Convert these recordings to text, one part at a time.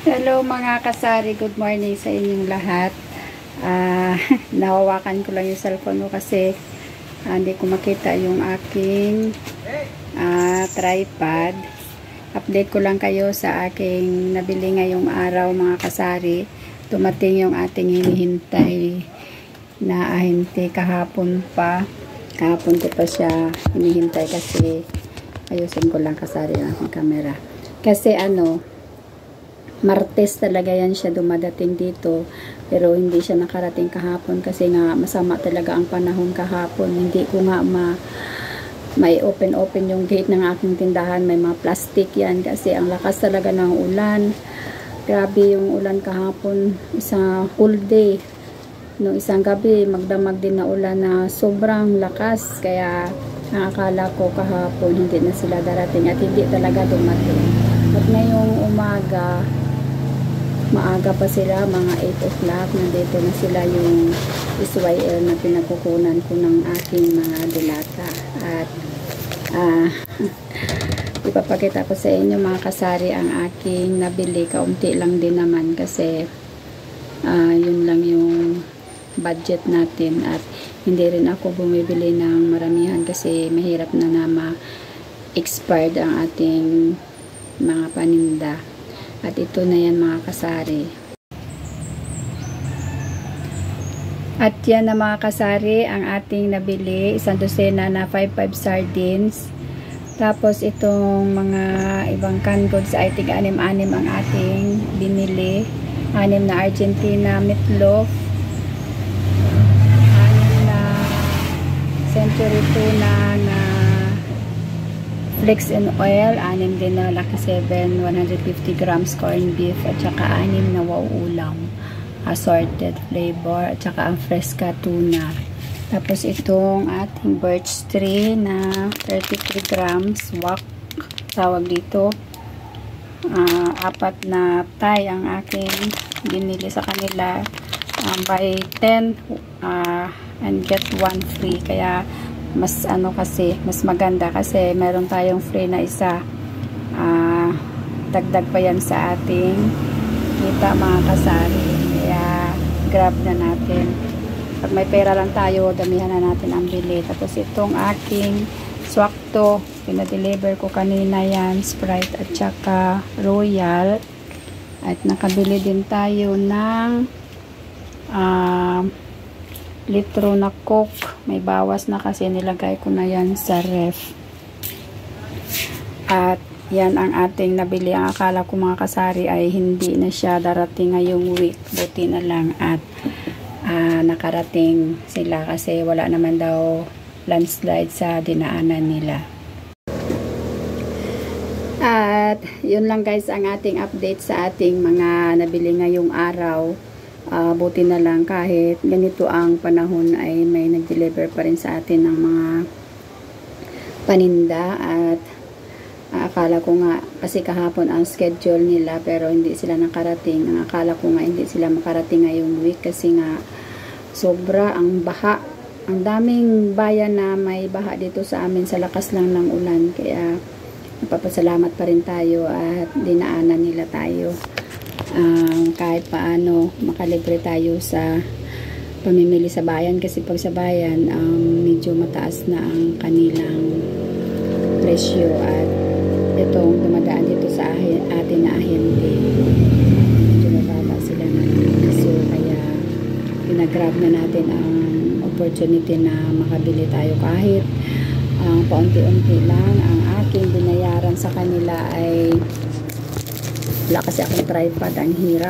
Hello mga kasari, good morning sa inyong lahat. Nahawakan ko lang yung cellphone ko kasi hindi ko makita yung aking tripod. Update ko lang kayo sa aking nabili ngayong araw mga kasari. Dumating yung ating hinihintay na ahente kahapon pa. Kahapon ko pa siya hinihintay kasi ayusin ko lang kasari ang aking camera. Kasi Martes talaga yan siya dumadating dito, pero hindi siya nakarating kahapon kasi nga masama talaga ang panahon kahapon. Hindi ko nga may open yung gate ng aking tindahan, may mga plastic yan kasi ang lakas talaga ng ulan. Grabe yung ulan kahapon, isang whole day. Nung isang gabi magdamag din na ulan na sobrang lakas, kaya akala ko kahapon hindi na sila darating at hindi talaga dumating. At ngayong umaga, maaga pa sila, mga 8 o'clock, nandito na sila yung SYL na pinagkukunan ko ng aking mga dilata. At ipapakita ko sa inyo mga kasari ang aking nabili. Kaunti lang din naman kasi yun lang yung budget natin at hindi rin ako bumibili ng maramihan kasi mahirap na ma-expired ang ating mga paninda. At ito na yan mga kasari. At yan na mga kasari ang ating nabili. Isang dosena na 5-5 sardines. Tapos itong mga ibang canned goods ay tig-6 ang ating binili. 6 na Argentina meatloaf. 6 na Century tuna na flakes and oil, 6 din na Lucky 7, 150 grams corned beef, at saka 6 na wow ulam, assorted flavor, at saka ang fresca tuna. Tapos itong ating birch tree na 33 grams, wok, tawag dito. 4 na Thai ang aking binili sa kanila. Buy 10 and get 1 free, kaya mas mas maganda kasi meron tayong free na isa. Dagdag pa yan sa ating kita mga kasari, kaya grab na natin. Pag may pera lang tayo, damihan na natin ang bili. Tapos itong aking swakto, pinadeliver ko kanina yan, Sprite at saka Royal. At nakabili din tayo ng litro na Coke. May bawas na kasi nilagay ko na yan sa ref. At yan ang ating nabili. Ang akala ko mga kasari ay hindi na siya darating ngayong week. Buti na lang at nakarating sila kasi wala naman daw landslide sa dinaanan nila. At yun lang guys ang ating update sa ating mga nabili ngayong araw. Buti na lang kahit ganito ang panahon ay may nag-deliver pa rin sa atin ng mga paninda. At akala ko nga kasi kahapon ang schedule nila pero hindi sila nakarating. Ang akala ko nga hindi sila makarating ngayong week kasi nga sobra ang baha. Ang daming bayan na may baha dito sa amin sa lakas lang ng ulan, kaya napapasalamat pa rin tayo at dinaanan nila tayo. Kahit paano makalibre tayo sa pamimili sa bayan kasi pag sa bayan medyo mataas na ang kanilang presyo. At itong dumadaan dito sa atin na ahente, medyo mababa sila ng presyo, kaya pinagrab na natin ang opportunity na makabili tayo kahit paunti-unti lang. Ang aking binayaran sa kanila ay wala kasi akong tripod, ang hirap.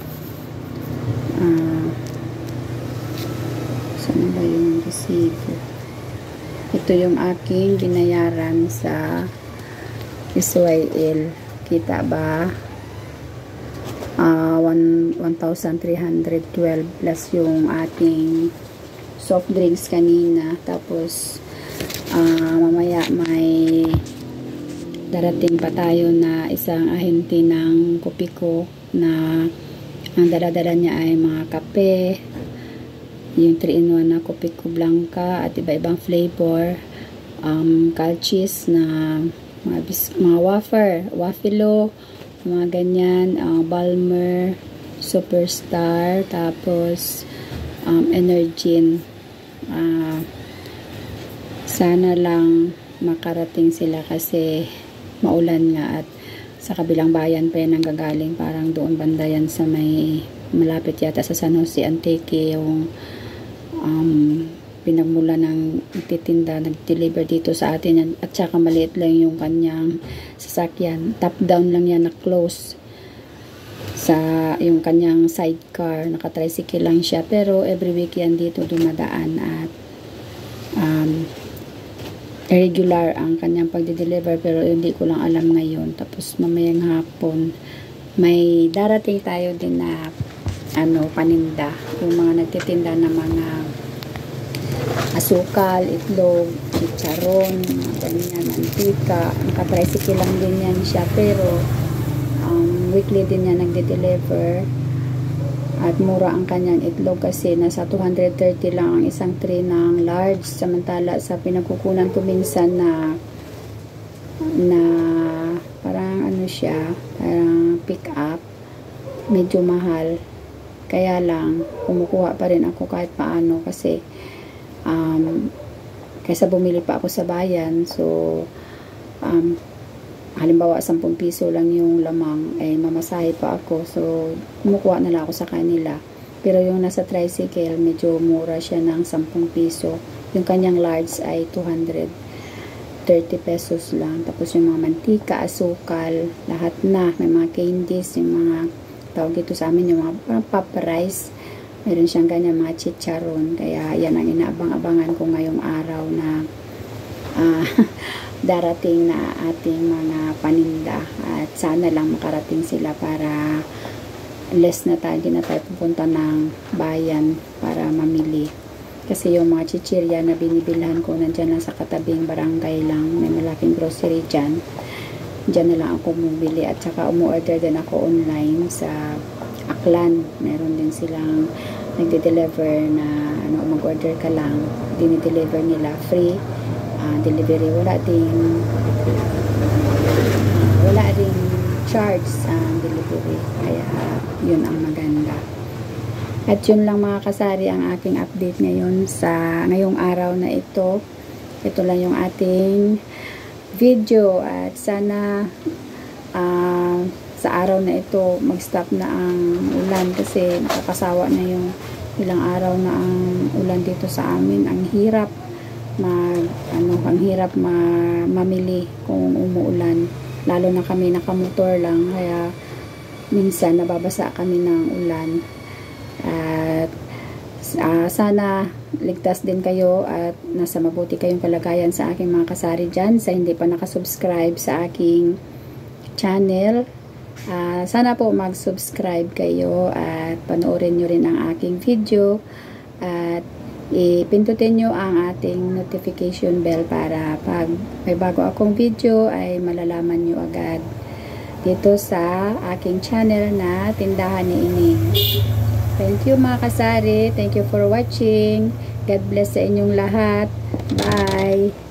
Saan ba yung resibo? Ito yung aking binayaran sa SYL. Kita ba? 1,312 plus yung ating soft drinks kanina. Tapos mamaya may darating pa tayo na isang ahente ng Kopiko na ang dala-dala niya ay mga kape, yung 3-in-1 na Kopiko Blanca at iba-ibang flavor, calchis na mga waffle, mga ganyan, Balmer, Superstar, tapos Energin. Sana lang makarating sila kasi maulan nga at sa kabilang bayan pa yan nanggagaling, parang doon banda yan sa may malapit yata sa San Jose Antique yung pinagmula ng nagtitinda, nag-deliver dito sa atin yan. At saka maliit lang yung kanyang sasakyan, top down lang yan na close sa yung kanyang sidecar, naka-tricycle lang siya, pero every week yan dito dumadaan at irregular ang kanyang pagde-deliver, pero hindi ko lang alam ngayon. Tapos mamayang hapon may darating tayo din na paninda, yung mga nagtitinda ng mga asukal, itlog, chicharon, ganyan, mantika, naka-tricycle lang din yan siya, pero weekly din yan nagde-deliver at mura ang kanyang itlog kasi nasa 230 lang ang isang tray ng large, samantala sa pinagkukunan ko minsan na parang siya, parang pick up, medyo mahal. Kaya lang kumukuha pa rin ako kahit paano kasi kaysa bumili pa ako sa bayan. So halimbawa 10 piso lang yung lamang, mamasahe pa ako, so kumukuha na lang ako sa kanila. Pero yung nasa tricycle medyo mura siya ng 10 piso, yung kanyang large ay 230 pesos lang. Tapos yung mga mantika, asukal, lahat na, may mga candies, yung mga tawag dito sa amin, yung mga pop rice, meron siyang ganyan, mga chicharon. Kaya yan ang inaabang-abangan ko ngayong araw na darating na ating mga paninda, at sana lang makarating sila para less na tayo, na tayo pupunta ng bayan para mamili. Kasi yung mga chichirya na binibilhan ko nandyan lang sa katabing barangay lang, may malaking grocery dyan na lang ako bumili. At saka umu-order din ako online sa Aklan, meron din silang nagde-deliver na mag-order ka lang, dinideliver nila, free delivery, wala ding charge sa delivery, kaya yun ang maganda. At yun lang mga kasari ang aking update ngayon sa ngayong araw na ito. Ito lang yung ating video, at sana sa araw na ito mag-stop na ang ulan kasi nakakasawa na yung ilang araw na ang ulan dito sa amin. Ang hirap mamili kung umuulan, lalo na kami nakamotor lang, kaya minsan nababasa kami ng ulan. At sana ligtas din kayo at nasa mabuti kayong kalagayan sa aking mga kasari dyan. Sa hindi pa nakasubscribe sa aking channel, sana po mag-subscribe kayo at panoorin nyo rin ang aking video, at ipindutin nyo ang ating notification bell para pag may bago akong video ay malalaman nyo agad dito sa aking channel na Tindahan ni Ining. Thank you mga kasari. Thank you for watching. God bless sa inyong lahat. Bye!